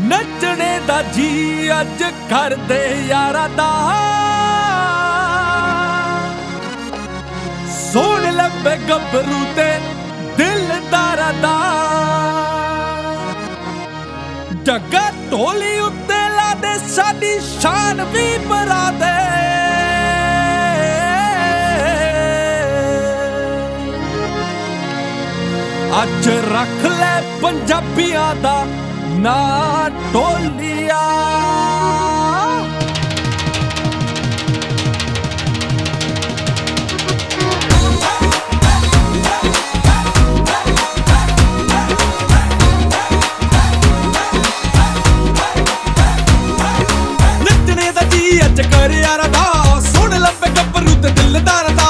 नचने दा जी अज कर दे यारा दा सोने लंबे गभरू ते दिलदारा दा डगा ढोली उत्ते ला दे साडी शान भी बरा दे अज रख ले पंजाबियां दा ना ढोलिया नचने दा जी अज कर यारा दा सुन लंबे गभरू ते दिलदार दा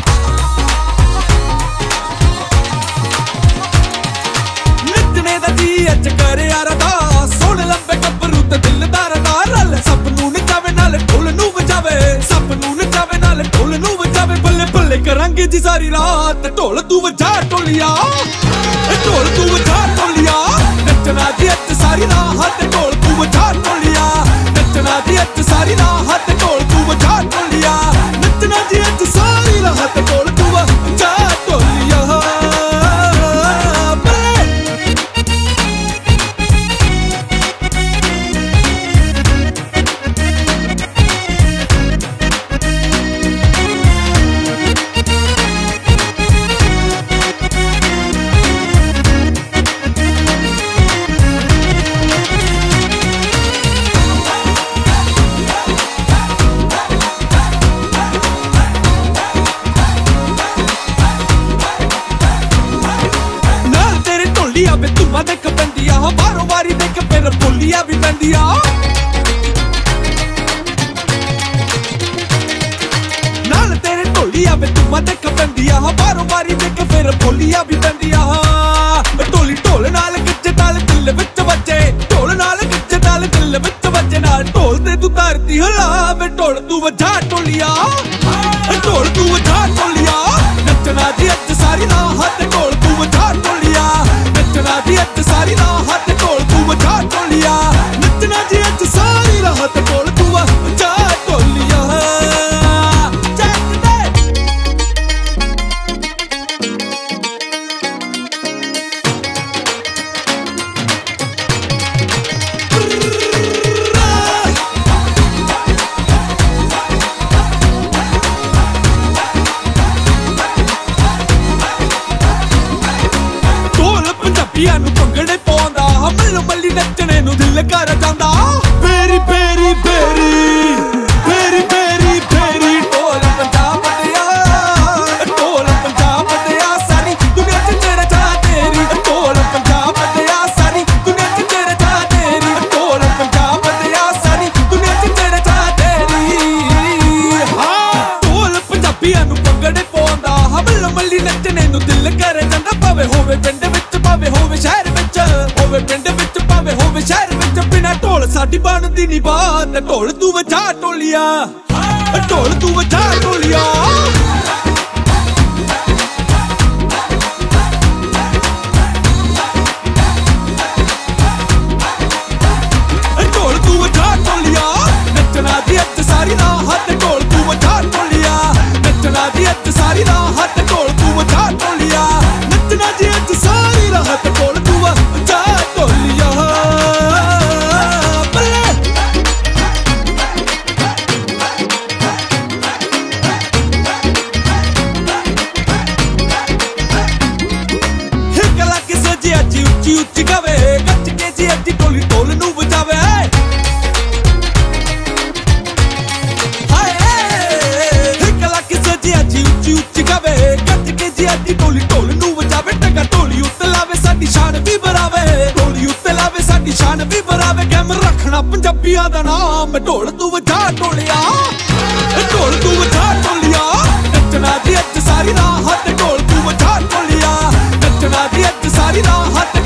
नचने दा जी अज कर यारा दा सुन लंबे गभरू ते दिलदार दा रल सब नूं नचावे नाल ढोल नूं वजावे सब नूं नचावे नाल ढोल नूं वजावे बल्ले बल्ले करांगे जी सारी रात ढोल तू वजा ढोलिया ढोल तू वजा ढोलिया नचना जी अज सारी रात ढोल तू वजा ढोलिया नचना जी अज सारी रात ढोल तू वजा ढोलिया नचना जी अज सारी रात ढोल तू वजा ढोलिया तुमा देख पैंदिया बारों वारी देख फिर बोलिया भी पैंदिया नाल तेरे ढोलिया वे तुमा देख पैंदिया बारों वारी देख फिर बोलिया भी पैंदिया ढोली ढोल नाल गिज्जे ताल दिल विच वजे ढोल नाल गिज्जे ताल दिल विच वजे नाल ढोल ते तू धरती हिला वे ढोल तू वजा ढोलिया ढोल तू वजा ढोलिया नचना जी अज सारी रात ढोल तू वजा ढोलिया नचना जी अज सारी रात ढोल तू वजा ढोलिया नचना जी अज सारी रात ढोल तू वजा ढोलिया ਪੰਜਾਬੀਆਂ ਨੂੰ ਭੰਗੜੇ ਪਾਉਂਦਾ ਮੱਲ ਮੱਲੀ ਨੱਚਣੇ ਨੂੰ ਦਿਲ ਕਰ ਜਾਂਦਾ ਬੇਰੀ ਬੇਰੀ ਬੇਰੀ ਬੇਰੀ ਬੇਰੀ ਬੇਰੀ ਢੋਲ ਪੰਜਾਬ ਦਿਆ ਸਾਰੀ ਦੁਨੀਆ ਚ ਤੇਰਾ ਜਾ ਤੇਰੀ ਢੋਲ ਪੰਜਾਬ ਦਿਆ ਸਾਰੀ ਦੁਨੀਆ ਚ ਤੇਰਾ ਜਾ ਤੇਰੀ ਢੋਲ ਪੰਜਾਬ ਦਿਆ ਸਾਰੀ ਦੁਨੀਆ ਚ ਤੇਰਾ ਜਾ ਤੇਰੀ ਹਾਂ ਢੋਲ ਪੰਜਾਬੀਆਂ ਨੂੰ ਭੰਗੜੇ ਪਾਉਂਦਾ ਮੱਲ ਮੱਲੀ ਨੱਚਣੇ ਨੂੰ ਦਿਲ ਕਰ ਜਾਂਦਾ ਭਾਵੇਂ ਹੋਵੇ ਪਿੰਡ ਵਿੱਚ ਭਾਵੇਂ ਹੋਵੇ ਸ਼ਹਿਰ ਵਿੱਚ ਹੋਵੇ ਪਿੰਡ ਵਿੱਚ ਭਾਵੇਂ ਹੋਵੇ ਸ਼ਹਿਰ ਵਿੱਚ ਬਿਨਾ ਢੋਲ ਸਾਡੀ ਬਣਦੀ ਨੀ ਬਾਤ ਢੋਲ ਤੂੰ ਵਜਾ ਢੋਲਿਆ ਢੋਲ ਤੂੰ ਵਜਾ ਢੋਲਿਆ ਢੋਲ ਤੂੰ ਵਜਾ ਢੋਲਿਆ ਨੱਚਣਾ ਜੀ ਅੱਜ ਸਾਰੀ ਰਾਤ ਢੋਲ ਤੂੰ ਵਜਾ ਢੋਲਿਆ ਨੱਚਣਾ ਜੀ ਅੱਜ ਸਾਰੀ ਰਾਤ ਢੋਲ ਤੂੰ ਵਜਾ ਢੋਲਿਆ ਨੱਚਣਾ ਜੀ ਅੱਜ ਸਾਰੀ ਰਾਤ ਢੋਲ ਤੂੰ ਵਜਾ ਢੋਲਿਆ ਇੱਕ ਲੱਗ ਸਜੇ ਅੱਜ ਉੱਚੀ ਉੱਚੀ ਗਾਵੇ ਗੱਜ ਕੇ ਜੀ ਅੱਜ ਢੋਲੀ ਢੋਲ ਨੂੰ ਵਜਾਵੇ ਢੋਲੀ ਢੋਲ ਨੂੰ ਵਜਾਵੇ ਟਗਾ ਢੋਲੀ ਉੱਤੇ ਲਾਵੇ ਸਾਡੀ ਸ਼ਾਨ ਵੀ ਬਰਾਵੇ ਢੋਲੀ ਉੱਤੇ ਲਾਵੇ ਸਾਡੀ ਸ਼ਾਨ ਵੀ ਬਰਾਵੇ ਕੈਮ ਰੱਖਣਾ ਪੰਜਾਬੀਆਂ ਦਾ ਨਾਮ ਢੋਲ ਤੂੰ ਵਜਾ ਢੋਲਿਆ ਢੋਲ ਤੂੰ ਵਜਾ ਢੋਲਿਆ ਨੱਚਣਾ ਜੀ ਅੱਜ ਸਾਰੀ ਰਾਤ ਢੋਲ ਤੂੰ ਵਜਾ ਢੋਲਿਆ ਨੱਚਣਾ ਜੀ ਅੱਜ ਸਾਰੀ ਰਾਤ